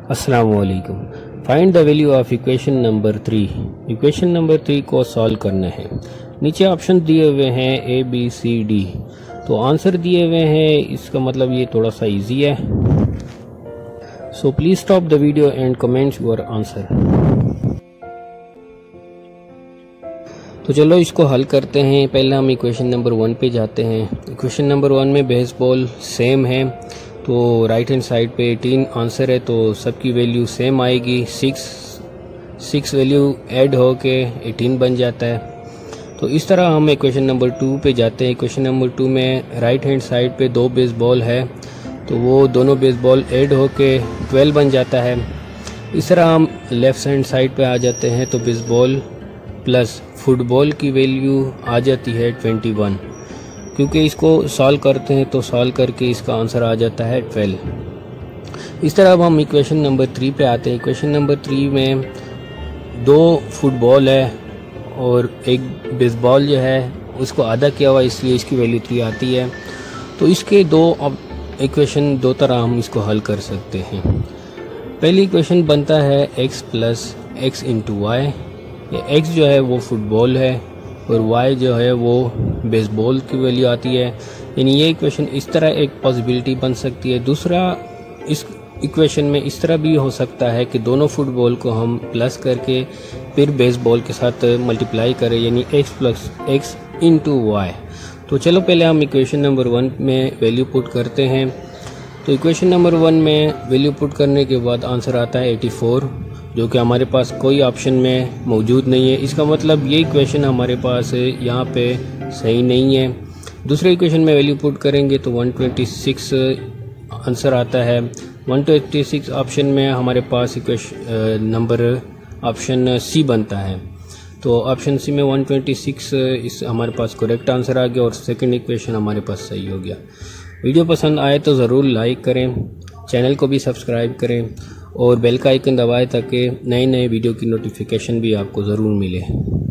अस्सलामुअलैकुम। Find the value of equation number 3। Equation number 3 को solve करना है। नीचे ऑप्शन दिए हुए हैं ए बी सी डी, तो आंसर दिए हुए हैं, इसका मतलब ये थोड़ा सा इजी है। So please stop the video and comment your answer. तो चलो इसको हल करते हैं। पहले हम इक्वेशन नंबर 1 पे जाते हैं। इक्वेशन नंबर 1 में बेसबॉल सेम है, तो राइट हैंड साइड पे 18 आंसर है, तो सबकी वैल्यू सेम आएगी। 6 वैल्यू ऐड होके 18 बन जाता है। तो इस तरह हम इक्वेशन नंबर 2 पे जाते हैं। इक्वेशन नंबर 2 में राइट हैंड साइड पे 2 बेसबॉल है, तो वो दोनों बेसबॉल ऐड होके 12 बन जाता है। इस तरह हम लेफ्ट हैंड साइड पे आ जाते हैं, तो बेसबॉल प्लस फुटबॉल की वैल्यू आ जाती है 21। क्योंकि इसको सॉल्व करते हैं तो सॉल्व करके इसका आंसर आ जाता है 12। इस तरह अब हम इक्वेशन नंबर 3 पे आते हैं। इक्वेशन नंबर 3 में 2 फुटबॉल है और एक बेसबॉल जो है उसको आधा किया हुआ, इसलिए इसकी वैल्यू 3 आती है। तो इसके इक्वेशन दो तरह हम इसको हल कर सकते हैं। पहली इक्वेशन बनता है x plus x into y. X जो है वो फुटबॉल है और y जो है वो बेसबॉल की वैल्यू आती है। यानी ये इक्वेशन इस तरह एक पॉसिबिलिटी बन सकती है। दूसरा, इस इक्वेशन में इस तरह भी हो सकता है कि दोनों फुटबॉल को हम प्लस करके फिर बेसबॉल के साथ मल्टीप्लाई करें, यानी x plus x into y. तो चलो पहले हम इक्वेशन नंबर 1 में वैल्यू पुट करते हैं। तो इक्वेशन नंबर 1 में वैल्यू पुट करने के बाद आंसर आता है 84, जो कि हमारे पास कोई ऑप्शन में मौजूद नहीं है। इसका मतलब ये इक्वेशन हमारे पास यहाँ पे सही नहीं है। दूसरे इक्वेशन में वैल्यू पुट करेंगे तो 126 आंसर आता है। 126 ऑप्शन में हमारे पास इक्वेशन नंबर ऑप्शन सी बनता है। तो ऑप्शन सी में 126 इस हमारे पास करेक्ट आंसर आ गया और सेकंड इक्वेशन हमारे पास सही हो गया। वीडियो पसंद आए तो ज़रूर लाइक करें, चैनल को भी सब्सक्राइब करें और बेल का आइकन दबाएं ताकि नए नए वीडियो की नोटिफिकेशन भी आपको ज़रूर मिले।